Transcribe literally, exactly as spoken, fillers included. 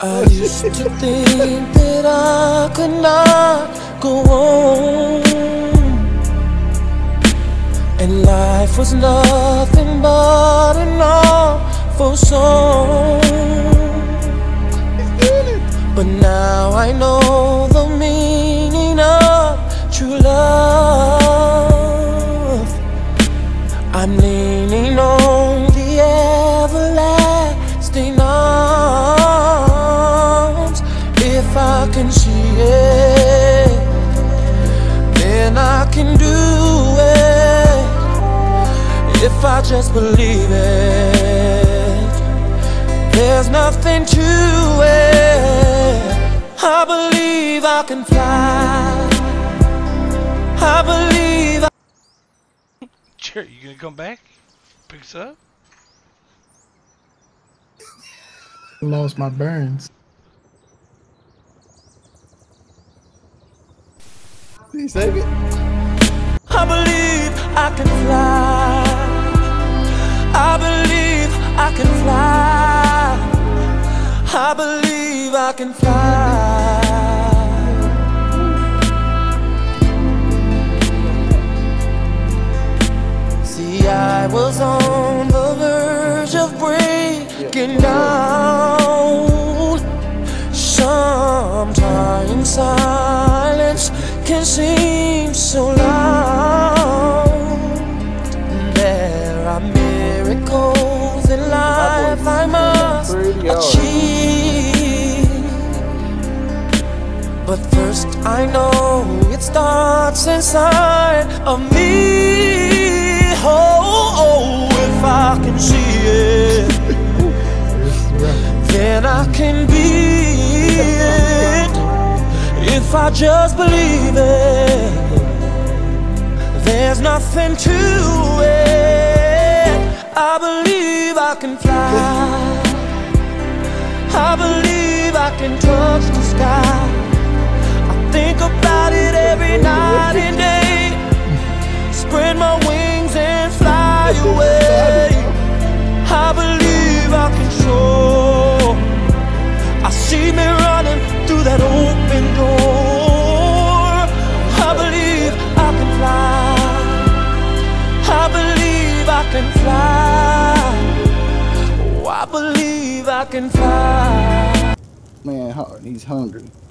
I used to think that I could not go on, and life was nothing but an awful song. But now I know the meaning of true love. I'm leaning on the everlasting arms. If I can see it, then I can do it. If I just believe it, there's nothing to it. I believe I can fly. I believe I Jerry, you gonna come back? Pick us up? Lost my burns. Did he save it? I believe I can fly. I believe I can fly. I believe I can fly. See, I was on the verge of breaking down. Sometimes silence can seem so loud. There are miracles in life I must achieve, but first I know it starts inside of me. Oh, oh, if I can see it, then I can be it. If I just believe it, there's nothing to it. I believe I can fly. I believe I can touch the sky. I think about it every night and day. Spread my wings and fly away. I believe I can soar. I see me running through that open door. I believe I can fly. I believe I can fly. Oh, I believe I can fly. Man, he's hungry.